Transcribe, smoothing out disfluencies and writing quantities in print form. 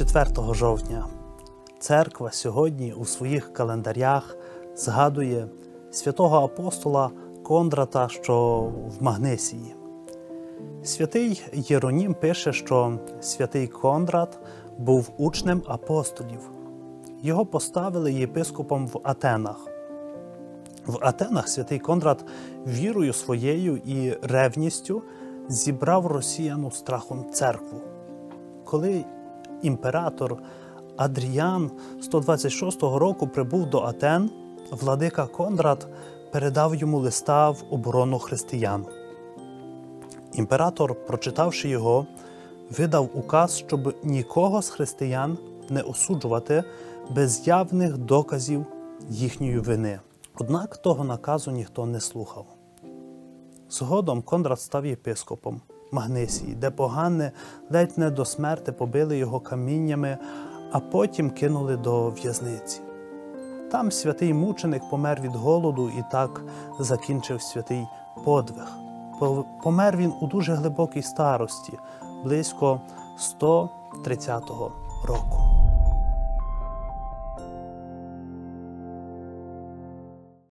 24 жовтня церква сьогодні у своїх календарях згадує святого апостола Кондрата, що в Магнесії. Святий Єронім пише, що святий Кондрат був учнем апостолів. Його поставили єпископом в Атенах. В Атенах святий Кондрат вірою своєю і ревністю зібрав росіян у страхом церкву. Коли імператор Адріян 126 року прибув до Атен, владика Кондрат передав йому листа в оборону християн. Імператор, прочитавши його, видав указ, щоб нікого з християн не осуджувати без явних доказів їхньої вини. Однак того наказу ніхто не слухав. Згодом Кондрат став єпископом Магнесії, де погани ледь не до смерти побили його каміннями, а потім кинули до в'язниці. Там святий мученик помер від голоду і так закінчив святий подвиг. Помер він у дуже глибокій старості, близько 130 року.